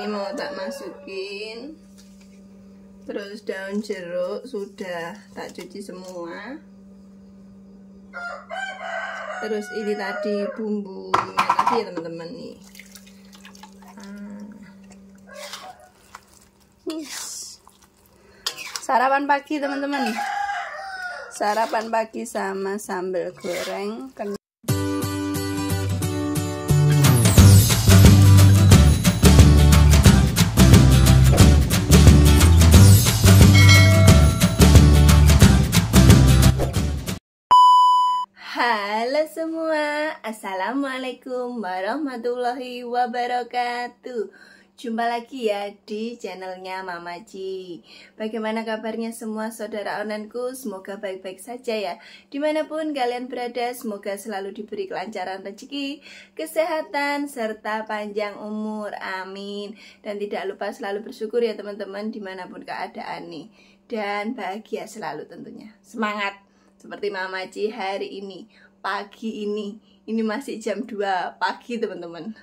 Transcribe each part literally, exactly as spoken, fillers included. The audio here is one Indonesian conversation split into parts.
ini mau tak masukin. Terus daun jeruk sudah tak cuci semua. Terus ini tadi bumbunya tadi ya teman-teman nih. Yes. Sarapan pagi teman-teman. Sarapan pagi sama sambal goreng. Halo semua, assalamualaikum warahmatullahi wabarakatuh. Jumpa lagi ya di channelnya Mama Ci. Bagaimana kabarnya semua saudara onlineku? Semoga baik-baik saja ya. Dimanapun kalian berada, semoga selalu diberi kelancaran rezeki, kesehatan, serta panjang umur. Amin. Dan tidak lupa selalu bersyukur ya teman-teman, dimanapun keadaan nih. Dan bahagia selalu tentunya. Semangat! Seperti Mama Ci hari ini, pagi ini, ini masih jam dua pagi teman-teman.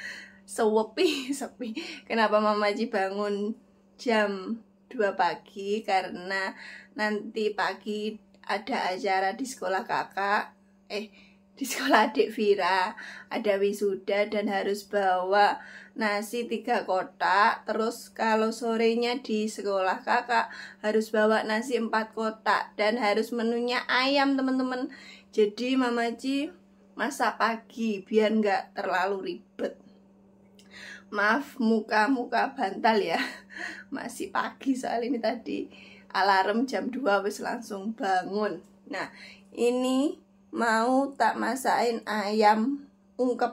Sepi, sepi. Kenapa Mama Ci bangun jam dua pagi? Karena nanti pagi ada acara di sekolah kakak, eh di sekolah adik Vira, ada wisuda dan harus bawa nasi tiga kotak. Terus kalau sorenya di sekolah kakak harus bawa nasi empat kotak dan harus menunya ayam teman-teman. Jadi Mama Ci masak pagi biar nggak terlalu ribet. Maaf muka-muka bantal ya, masih pagi soal ini tadi alarm jam dua wis langsung bangun. Nah ini mau tak masakin ayam ungkep,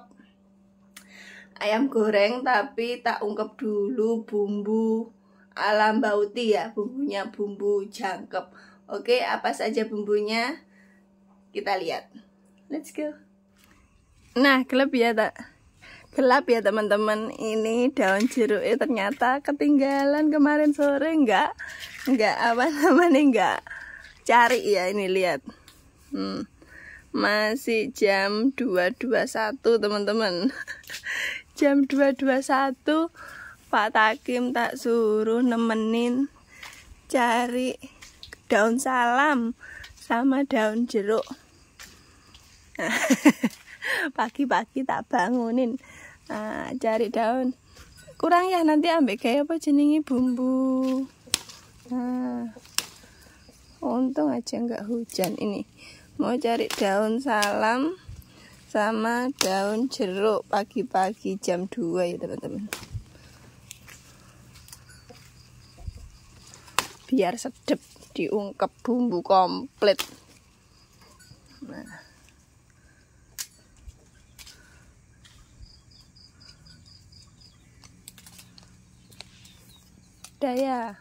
ayam goreng, tapi tak ungkep dulu bumbu ala Mbak Uti ya, bumbunya bumbu jangkep. Oke, apa saja bumbunya kita lihat, let's go. Nah gelap ya tak gelap ya teman-teman, ini daun jeruknya ternyata ketinggalan kemarin sore, enggak enggak apa namanya enggak cari ya, ini lihat. hmm. Masih jam dua dua puluh satu teman-teman. Jam dua dua puluh satu Pak Takim tak suruh nemenin cari daun salam sama daun jeruk. Pagi-pagi tak bangunin, nah, cari daun. Kurang ya, nanti ambek kayak apa jenengi bumbu. Nah, untung aja nggak hujan ini. Mau cari daun salam sama daun jeruk pagi-pagi jam dua ya teman-teman. Biar sedep diungkep bumbu komplit. Nah. Daya.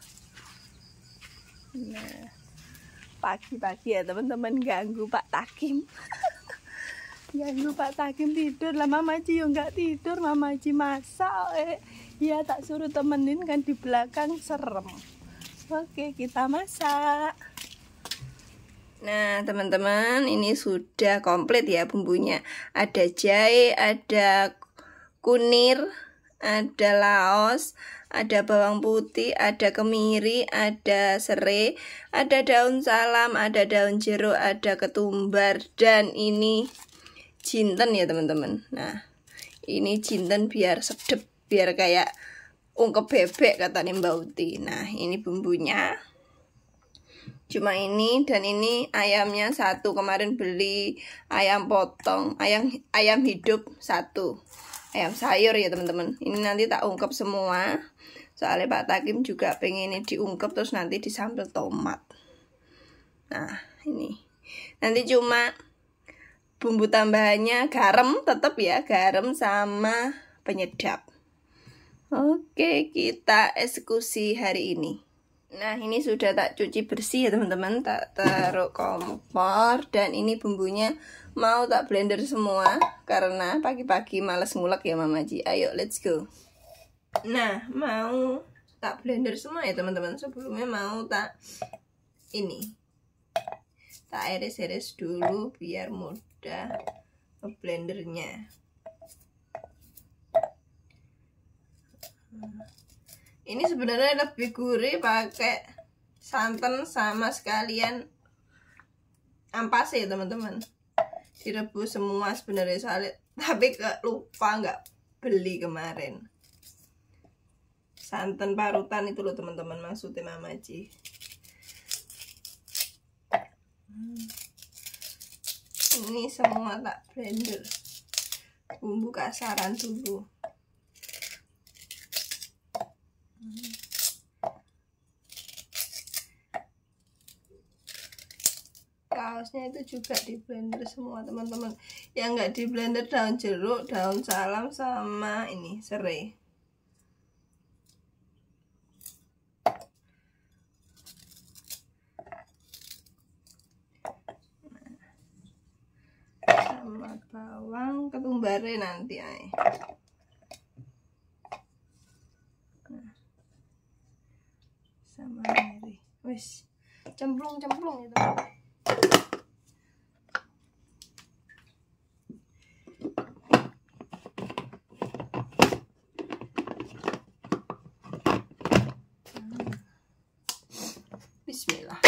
Nah. Pagi-pagi ya teman-teman, ganggu Pak Takim. Ganggu Pak Takim tidur lah, Mama Ci yo nggak tidur, Mama Ci masak. Eh, ya tak suruh temenin kan di belakang serem. Oke, kita masak. Nah teman-teman, ini sudah komplit ya bumbunya. Ada jahe, ada kunir, ada laos, ada bawang putih, ada kemiri, ada serai, ada daun salam, ada daun jeruk, ada ketumbar, dan ini jinten ya teman-teman. Nah ini jinten biar sedep, biar kayak ungkep bebek katanya Mbak Uti. Nah ini bumbunya cuma ini, dan ini ayamnya satu, kemarin beli ayam potong, ayam ayam hidup satu, ayam sayur ya teman-teman. Ini nanti tak ungkep semua, soalnya Pak Takim juga pengen ini diungkep terus nanti disambal tomat. Nah ini nanti cuma bumbu tambahannya garam, tetap ya garam sama penyedap. Oke, kita eksekusi hari ini. Nah ini sudah tak cuci bersih ya teman-teman, tak taruh kompor, dan ini bumbunya mau tak blender semua karena pagi-pagi males ngulek ya Mama Ci. Ayo let's go. Nah mau tak blender semua ya teman-teman. Sebelumnya mau tak ini tak iris-iris dulu biar mudah blendernya. Ini sebenarnya lebih gurih pakai santan sama sekalian ampase ya teman-teman. Direbus semua sebenarnya salad, tapi ke lupa nggak beli kemarin. Santan parutan itu loh teman-teman, maksudnya Mama Ci. Hmm. Ini semua tak blender, bumbu kasaran dulu. Hmm. Kaosnya itu juga di blender semua teman-teman. Yang nggak di blender daun jeruk, daun salam, sama ini serai. Sama bawang ketumbarnya nanti ay. Nah. Sama merah. Wis cemplung-cemplung itu. Bismillah.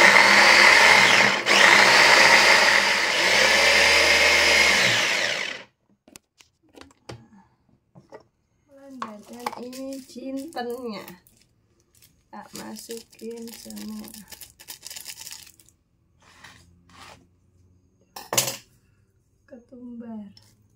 Dan ini jintennya tak masukin semua. Ketumbar.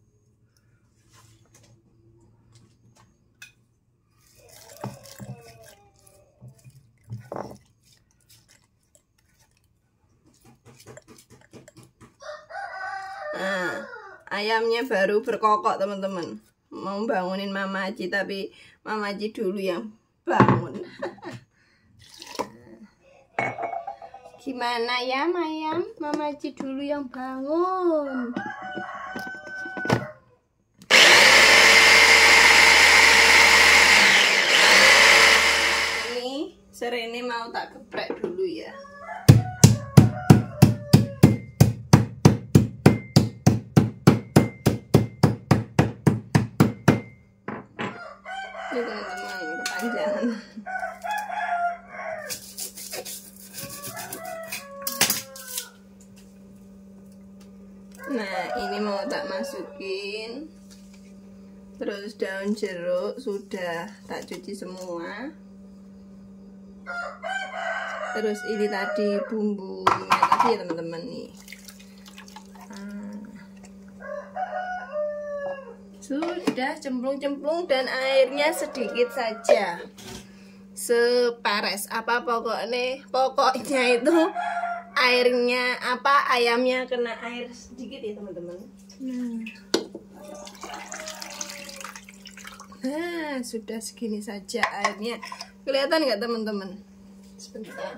Nah, ayamnya baru berkokok teman-teman. Mau bangunin Mama Ci, tapi Mama Ci dulu yang bangun. Gimana ya ayam? Mama Ci dulu yang bangun. Ini serai ini mau tak geprek dulu ya. Ini teman-teman kepanjangan. Nah ini mau tak masukin. Terus daun jeruk sudah tak cuci semua. Terus ini tadi bumbunya tadi ya teman-teman nih. Sudah cemplung-cemplung dan airnya sedikit saja, separes apa pokoknya pokoknya itu airnya apa ayamnya kena air sedikit ya teman-teman. Nah. Nah sudah segini saja airnya, kelihatan nggak teman-teman? Sebentar.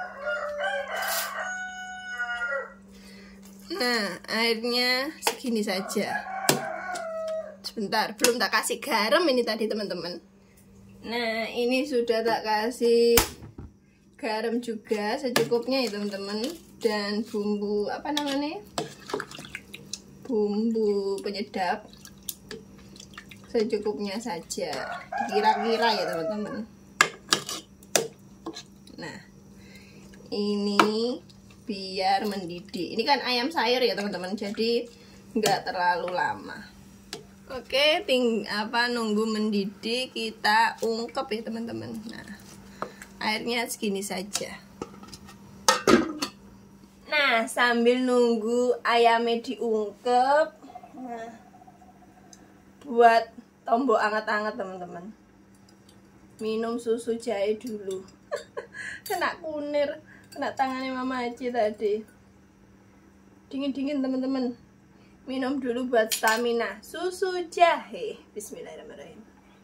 Nah airnya segini saja. Sebentar, belum tak kasih garam ini tadi teman-teman. Nah ini sudah tak kasih garam juga secukupnya ya teman-teman. Dan bumbu apa namanya, bumbu penyedap secukupnya saja, kira-kira ya teman-teman. Nah ini biar mendidih. Ini kan ayam sayur ya teman-teman, jadi nggak terlalu lama. Oke, ting apa nunggu mendidih kita ungkep ya teman-teman. Nah, airnya segini saja. Nah, sambil nunggu ayamnya diungkep, nah, buat tombok anget-anget teman-teman. Minum susu jahe dulu. Kena kunir, kena tangannya Mama Ci tadi. Dingin-dingin teman-teman. Minum dulu buat stamina. Susu jahe. Bismillahirrahmanirrahim.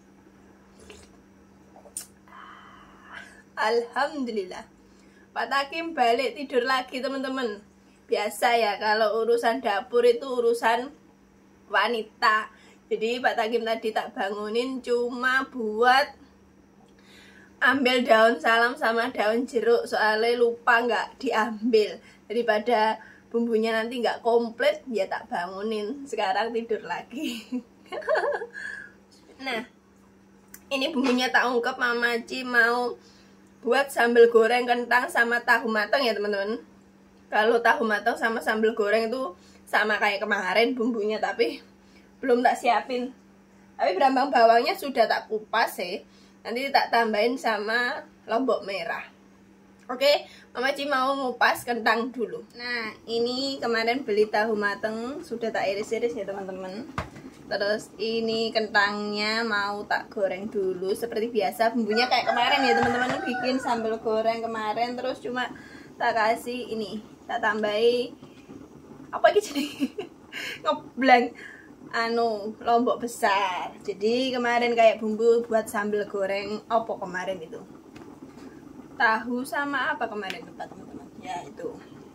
Alhamdulillah. Pak Takim balik tidur lagi teman-teman. Biasa ya kalau urusan dapur itu urusan wanita. Jadi Pak Takim tadi tak bangunin cuma buat ambil daun salam sama daun jeruk, soalnya lupa nggak diambil. Daripada bumbunya nanti nggak komplit, ya tak bangunin. Sekarang tidur lagi. Nah Ini bumbunya tak ungkep, Mama Ci mau buat sambal goreng kentang sama tahu matang ya teman-teman. Kalau tahu matang sama sambal goreng itu sama kayak kemarin bumbunya, tapi belum tak siapin. Tapi berambang bawangnya sudah tak kupas ya. Nanti tak tambahin sama lombok merah. Oke, Mama Ci mau ngupas kentang dulu. Nah, ini kemarin beli tahu matang sudah tak iris-iris ya teman-teman. Terus ini kentangnya mau tak goreng dulu seperti biasa, bumbunya kayak kemarin ya teman-teman, bikin sambal goreng kemarin. Terus cuma tak kasih ini, tak tambahi apa gitu nih ngeblank anu lombok besar. Jadi kemarin kayak bumbu buat sambal goreng opo kemarin itu, tahu sama apa kemarin lupa teman-teman ya itu.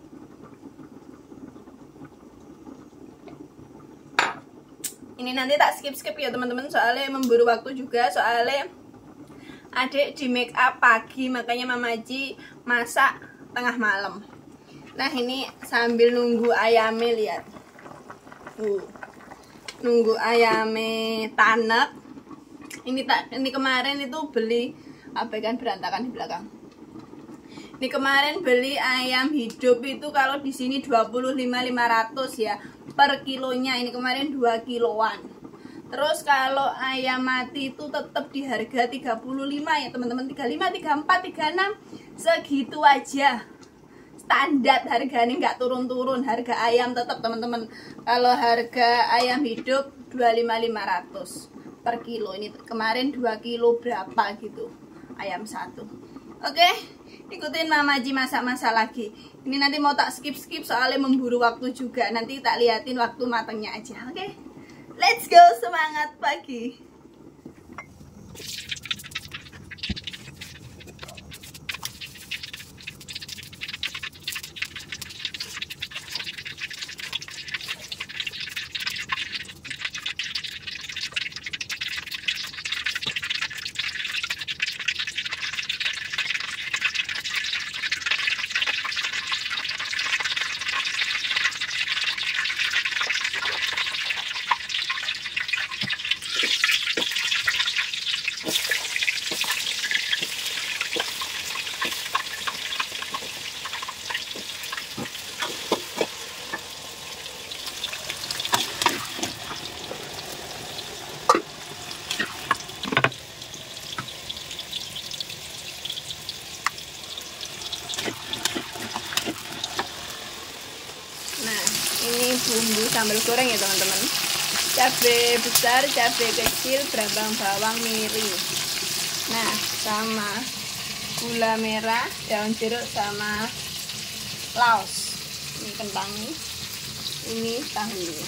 Ini nanti tak skip-skip ya teman-teman, soalnya memburu waktu juga, soalnya adik di make up pagi, makanya Mama Ci masak tengah malam. Nah ini sambil nunggu ayamnya, lihat uh, nunggu ayamnya tanek. Ini tak ini kemarin itu beli apa kan, berantakan di belakang. Ini kemarin beli ayam hidup itu kalau di sini dua puluh lima ribu lima ratus ya per kilonya. Ini kemarin dua kiloan. Terus kalau ayam mati itu tetap di harga tiga puluh lima ya teman-teman, tiga puluh lima, tiga puluh empat, tiga puluh enam segitu aja. Standar harganya nggak turun-turun, harga ayam tetap teman-teman. Kalau harga ayam hidup dua puluh lima ribu lima ratus per kilo. Ini kemarin dua kilo berapa gitu ayam satu. Oke, ikutin Mama Ci masak-masak lagi. Ini nanti mau tak skip-skip soalnya memburu waktu juga. Nanti tak liatin waktu matangnya aja. Oke, let's go, semangat pagi. Ini bumbu sambal goreng ya teman-teman. Cabai besar, cabai kecil, berambang bawang, mirin. Nah, sama gula merah, daun jeruk sama laos. Ini kentang, ini tahunya.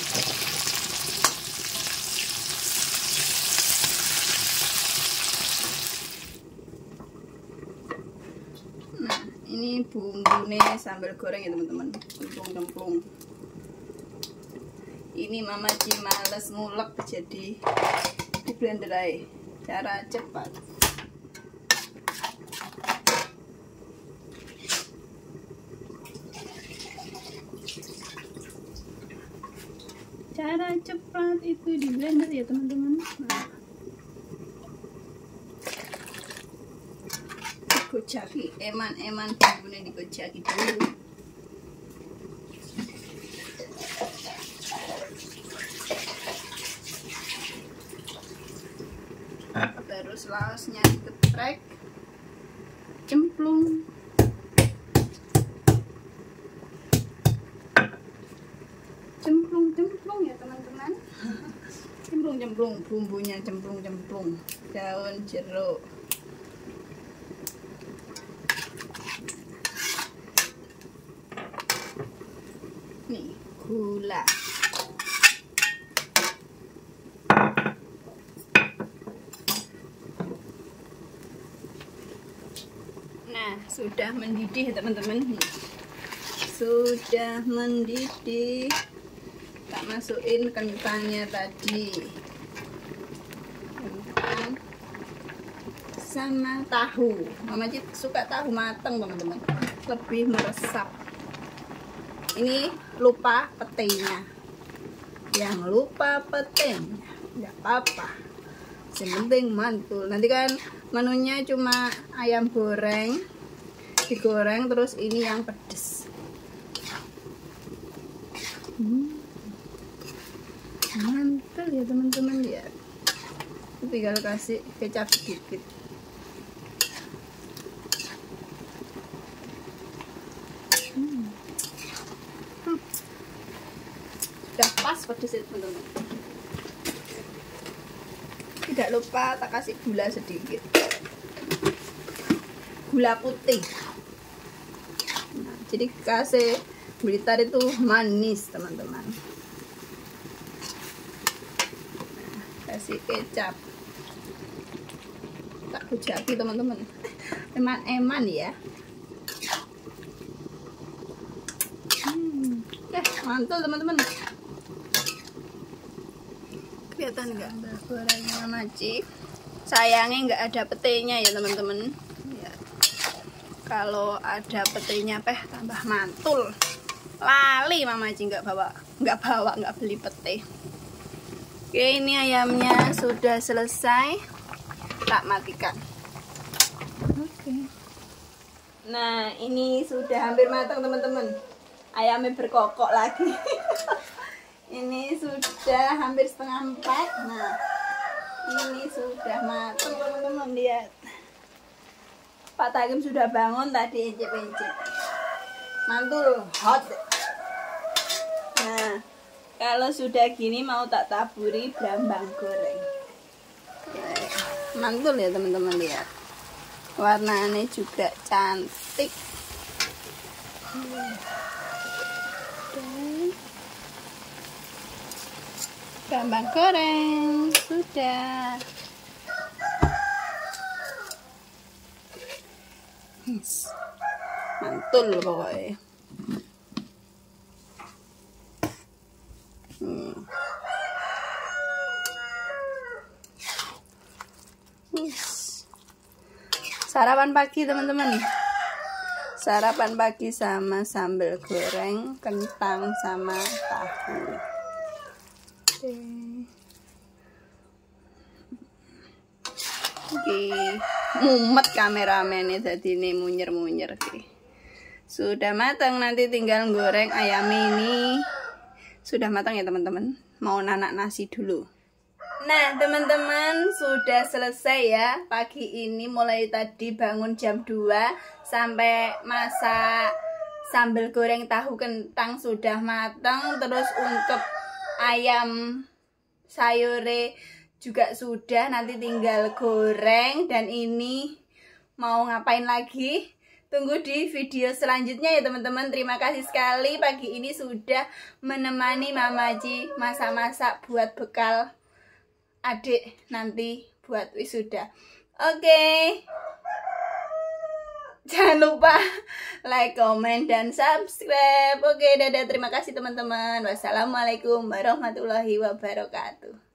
Nah, ini bumbunya sambal goreng ya teman-teman. Cemplung-cemplung. Ini Mama Ci males ngulek, jadi di blender aja, cara cepat. Cara cepat itu di blender ya teman-teman. Nah, dikocaki, eman-eman bumbunya dikocaki dulu. Terus laosnya dikeprek, cemplung. Cemplung-cemplung ya teman-teman. Cemplung-cemplung, bumbunya cemplung-cemplung. Daun jeruk. Nih, gula. Nah, sudah mendidih teman-teman. Sudah mendidih. Tak masukin kentangnya tadi. Kentang sama tahu. Mama Ci suka tahu matang teman-teman, lebih meresap. Ini lupa petenya. Yang lupa petenya, nggak apa-apa. yang penting mantul. Nanti kan menunya cuma ayam goreng digoreng, terus ini yang pedes. hmm. Mantul ya teman-teman ya. Tinggal kasih kecap sedikit. hmm. Hmm. Sudah pas pedesnya teman-teman. Tidak lupa tak kasih gula sedikit, gula putih. Nah, jadi kasih Blitar itu manis teman-teman. Nah, kasih kecap, tak bujaki teman-teman, eman-eman ya. hmm. Eh, mantul teman-teman. Kelihatan enggak gorengnya Mama Ci? Sayangnya nggak ada petenya ya teman-teman ya. Kalau ada petenya peh tambah mantul. Lali Mama Ci nggak bawa nggak bawa nggak beli pete. Oke, ini ayamnya sudah selesai, tak matikan. Oke. Nah, ini sudah hampir matang teman-teman. Ayamnya berkokok lagi. Ini sudah hampir setengah empat. Nah, ini sudah matang teman-teman, lihat. Pak Takim sudah bangun tadi, encep-encep. Mantul, hot. Nah, kalau sudah gini mau tak taburi brambang goreng. Mantul ya teman-teman, lihat. Warnanya juga cantik. Brambang goreng sudah. Yes. Mantul pokoknya. Hmm. Yes. Sarapan pagi teman-teman. Sarapan pagi sama sambal goreng, kentang sama tahu. Oke. Oke, mumet kameramennya jadi ini munyer-munyer sih. Sudah matang, nanti tinggal goreng ayam ini. Sudah matang ya teman-teman. Mau nanak nasi dulu. Nah teman-teman, sudah selesai ya. Pagi ini mulai tadi bangun jam dua sampai masak sambal goreng tahu kentang sudah matang. Terus untuk ayam sayure juga sudah, nanti tinggal goreng. Dan ini mau ngapain lagi? Tunggu di video selanjutnya ya teman-teman. Terima kasih sekali pagi ini sudah menemani Mama Ci masak-masak buat bekal adik nanti buat wisuda. Oke, jangan lupa like, komen, dan subscribe. Oke, dadah, terima kasih teman-teman. Wassalamualaikum warahmatullahi wabarakatuh.